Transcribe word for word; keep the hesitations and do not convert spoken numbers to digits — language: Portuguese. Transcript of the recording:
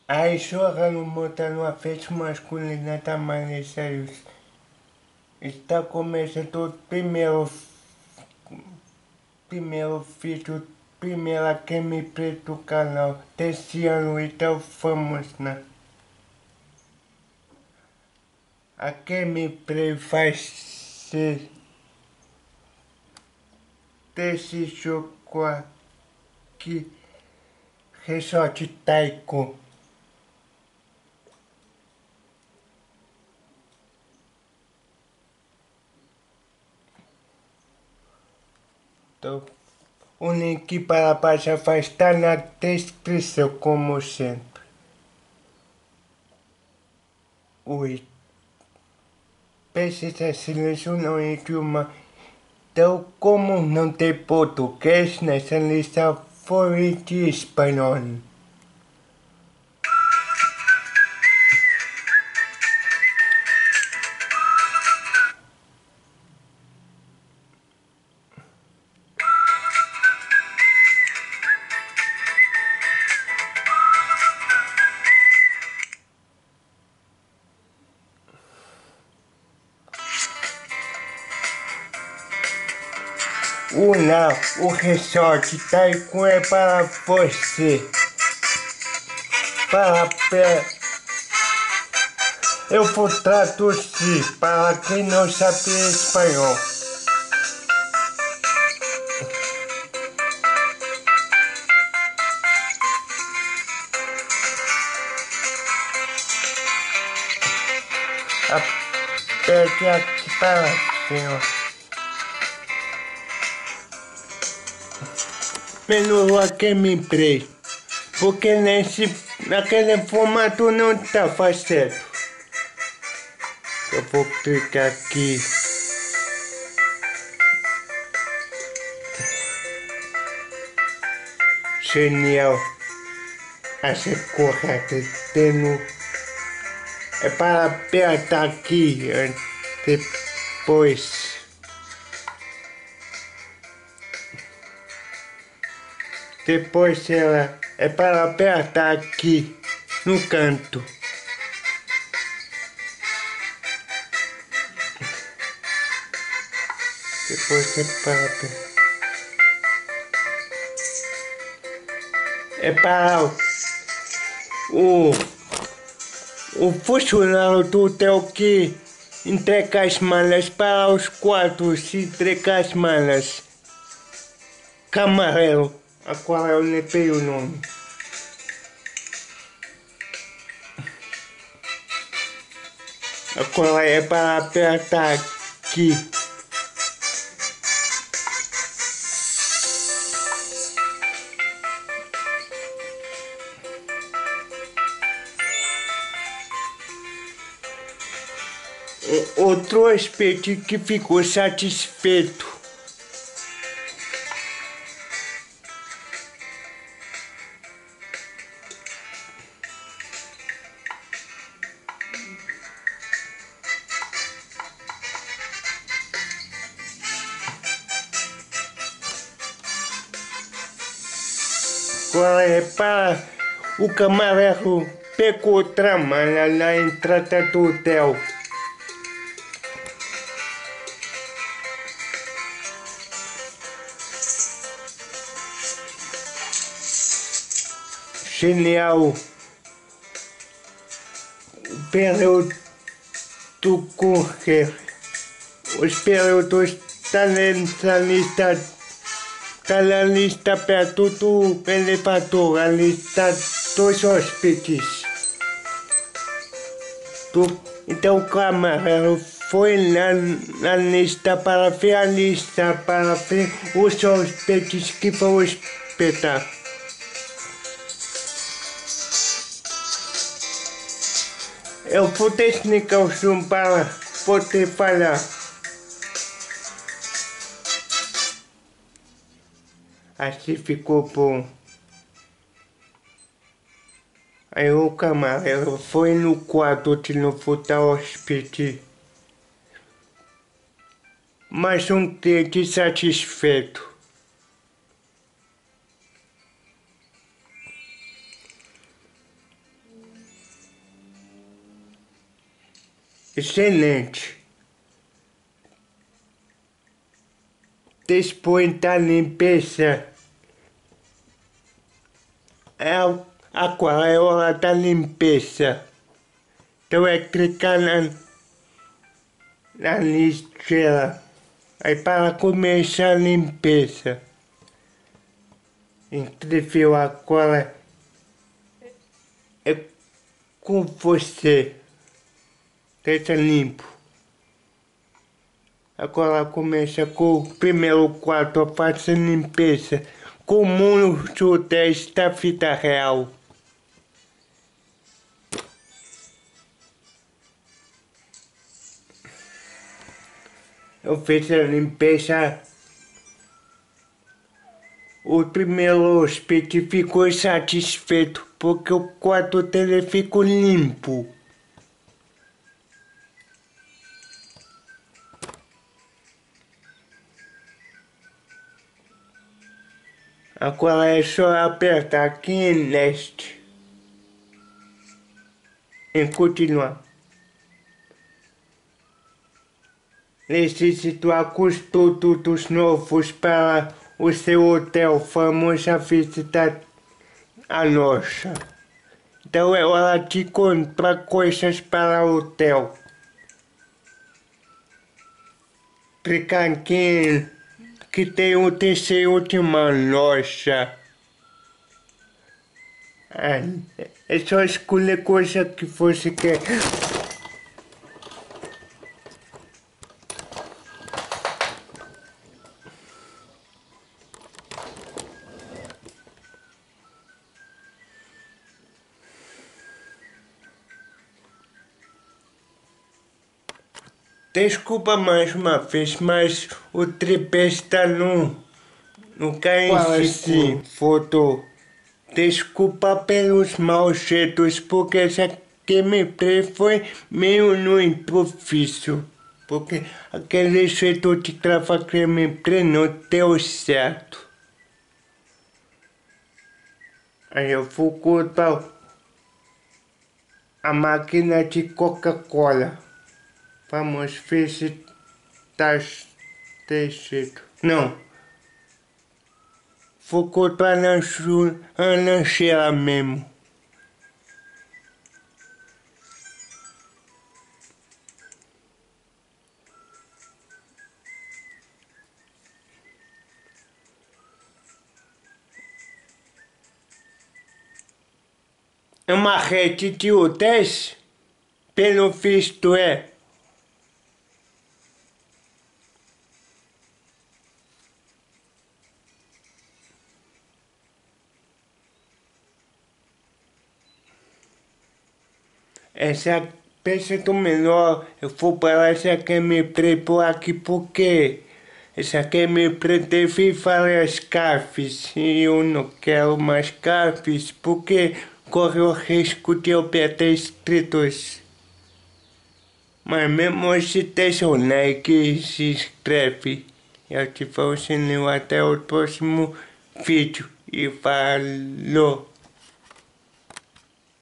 Aí chorando, montando uma festa masculina da Manissa. Está começando o primeiro, primeiro vídeo, primeira gameplay do canal desse ano, então vamos, né? A gameplay vai ser desse jogo aqui, Resort Tycoon. Então, o link para a página vai estar na descrição, como sempre. Oi. Precisa selecionar um idioma. Então, como não tem português nessa lista, foi de espanhol. Olá, o Resort Tycoon é para você. Para pe... Eu vou traduzir para quem não sabe espanhol. Aperte aqui para cima. Melhorou a gameplay, porque nesse, naquele formato não estava certo. Eu vou clicar aqui. Genial. Achei correto. Tendo... É para apertar aqui depois. Depois ela é para apertar aqui no canto. Depois é para apertar. É para o, o funcionário do hotel que entrega as malas para os quartos e entrega as malas. Camarelo, a qual eu lembrei o nome. Agora é para apertar aqui. Outro aspecto que ficou satisfeito. Agora é para o camarero pegou outra mala na entrada do hotel. Genial. O período do correr. Os períodos estão nessa lista. Está na lista perto do elevador, a lista dos hóspedes. Do, então o camarero foi lá na lista para ver a lista, para ver os hóspedes que vão hospedar. Eu vou desligar o zoom para poder falar. Assim ficou bom. Aí o camarero foi no quarto de novo da hóspede. Mas um cliente satisfeito. excelente. Depois da limpeza, é, agora é hora da limpeza. Então é clicar na, na lixeira. Aí para começar a limpeza. Incrível, agora é com você. Deixa limpo. Agora começa com o primeiro quarto a fazer limpeza. Comum o dez da vida real. Eu fiz a limpeza. O primeiro hóspede ficou satisfeito porque o quarto dele ficou limpo. Agora é só apertar aqui em Next e continuar. Necessito produtos novos para o seu hotel. Vamos a visitar a loja. Então é hora de comprar coisas para o hotel. Clicar aqui que tem o terceiro de uma loja. Ah, é só escolher coisa que você quer. Desculpa mais uma vez, mas o tripé está no, no sim, foto. Desculpa pelos maus jeitos, porque essa gameplay foi meio no improviso. Porque aquele jeito de gravar gameplay não deu certo. Aí eu vou cortar a máquina de Coca-Cola. Vamos ver se tá jeito. Não. Vou cortar na a lancheira mesmo. É uma rede de hotéis? Pelo visto é. Essa peça do melhor, eu vou parar essa gameplay por aqui porque essa gameplay teve várias cafes e eu não quero mais cafes porque corre o risco de eu perder inscritos. Mas mesmo assim deixa o like e se inscreve. E ativa o sininho até o próximo vídeo. E falou!